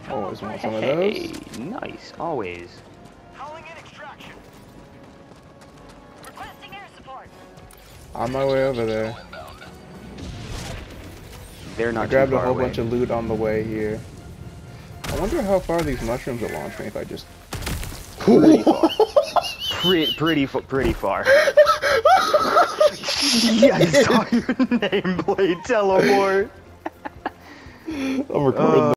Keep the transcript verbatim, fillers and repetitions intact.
Always want some of Hey, those. nice, always. On my way over there. They're not I grabbed too a far whole away. bunch of loot on the way here. I wonder how far these mushrooms will launch me if I just... Pretty far. Pretty, pretty, pretty far. Yeah, I saw your nameplate teleport. I'm recording. Uh,